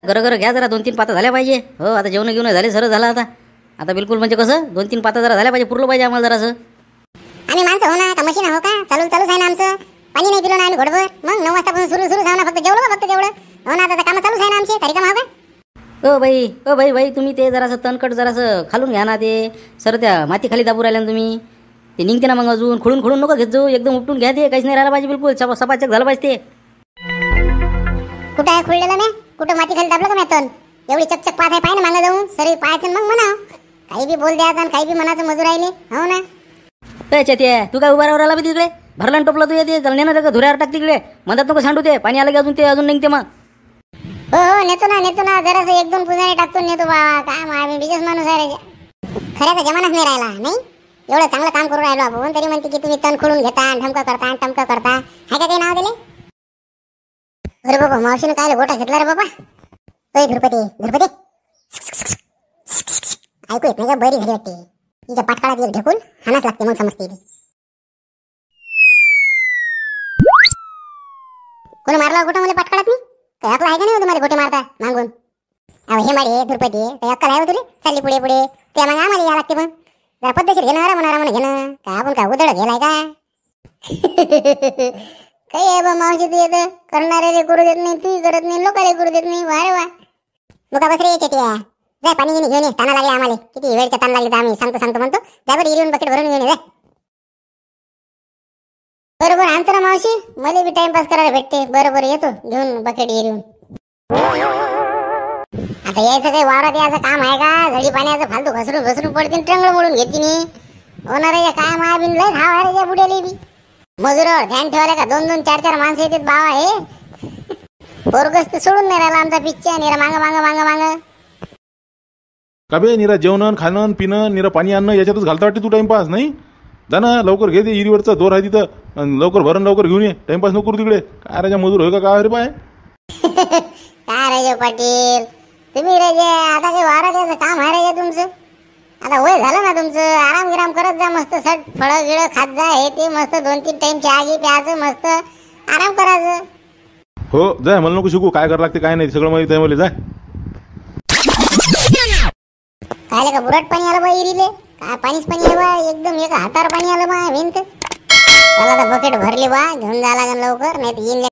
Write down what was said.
घर घ्या जरा 2-3 पाता झाल्या पाहिजे. हो आता जेवण घेऊन झाले सरळ झालं आता. आता बिलकुल म्हणजे कसं 2-3 पाता जरा झाल्या पाहिजे, पुरलं पाहिजे आम्हाला जरासं. आम्ही माणसं हो ना का मशीन हो का? चालूच आहे ना आमचं. पाणी नाही पिलो ना आम्ही घोडभर. मग 9 वाजतापासून सुरू ना फक्त जेवलो का फक्त तेवढं. हो ना आता काम चालूच आहे ना आमचे. तरी का का? बाई तुम्ही ते जरासं तणकट जरासं खालून घ्या ना ते. सर त्या माती खाली दाबू राहिल्या ना तुम्ही. ते निघते ना मग अजून. खुडून नको घेत जाऊ. एकदम उपटून घ्या ते. काहीच नाही राहिला पाहिजे बिलकुल. सपाचक झालं पाहिजे ते. कुठं आहे खुळलेलं मी? कुठं माती खाली दाबलं का मी तण? एवढी चकचक पाहत आहे, पाय ना मागं जाऊन सरी पाहायचं मग म्हणा. काही बी बोल द्यायचं आणि काही बी मनाचं मजूर राहिले. हो ना ते तू काय उभा राहिला बी तिकडे? भरलं टोपलं तू येते चल ना त्याचं धुऱ्यावर टाक तिकडे. म्हणतात नको सांडू ते. पाणी आलं की अजून ते अजून निघते मग. हो नेतो ना जरासं 1-2 पुजारी टाकतो नेतो बाबा. काय मी बिजनेस माणूस आहे रे. खऱ्याचा जमानाच नाही राहिला नाही. एवढं चांगलं काम करून राहिलो आपण तरी म्हणते की तुम्ही तण खोडून घेता, ढमकं करता, टमकं करता. हाय का काही नाव दिले? अरे बाबा मावशीने काय गोठा घेतला रे बाबा. ओय धुरपती ऐकू येत नाही का? बरी झाली वाटते. तिच्या पाठकाळात एक ढकून हाणाच लागते मग समजते. कोणी मारला गोठा मला पाठकाळात नाही? काही अकल आहे का नाही तुम्हाला गोटे मारता मागून? अहो हे मारे धुरपती काही अक्कल आहे तुला? चालली पुढे त्या मग आम्हाला या लागते. मग जरा पद्धतशीर घेणार म्हणा घेणं का आपण काय उदळ गेलाय का? काही आहे बा मावशी तू येतं करणारे करू देत नाही, तू करत नाही, लोकांना करू देत नाही. वारे वा मुका बस रे चेटिया. जाय पाणी घेऊन ये. ताना लागले आम्हाला. किती वेळच्या ताण लागले तर आम्ही सांगतो म्हणतो. त्यावर इरून बकेट भरून घेऊन ये. बरोबर आणतो ना मावशी. मला बी टाइमपास करायला भेटते. बरोबर येतो घेऊन बकेट येऊन. आता यायचं काही वावरात यायचं काम आहे का? झडी पाण्याचं फालतू घसरून पडते टंगळ मोडून घेते मी. होणार आहे काय माया बिन लय धाव आहे रे बुडेली बी. मजुरावर ध्यान ठेवायला का 2-2, 4-4 माणसं येतात बाबा. हे पोरगस तर सोडून नाही राहिला आमचा पिच्चा. निरा मांग का बे निरा जेवण खाणं पिणं निरा पाणी आणणं याच्यातच घालता वाटते तू टाइमपास नाही? जा ना लवकर घे ते इरीवरचा दोर आहे तिथं. लवकर भरून लवकर घेऊन ये. टाइमपास नको करू तिकडे. काय राजा मजूर होय का रे पाय? काय राजे पाटील तुम्ही राजे आता काही वारा द्यायचं काम आहे राजे तुमचं. आता वय झालं ना तुमचं. आराम करत जा मस्त. सट फळं गिळं खात जा. हे ते मस्त 2-3 टाइम चहा घे प्यायचं मस्त आराम करायचं. हो जाय मला नको शिकू काय करावं लागते काय नाही सगळं माहिती आहे मला. जाय काय का बुरट पाणी आलं बा इरीले. काय पाणीच पाणी आहे बा. एकदम एका हातावर पाणी आलं बा. भिंत त्याला तर बकेट भरली बा. घेऊन जा लागेल लवकर नाही तर येईन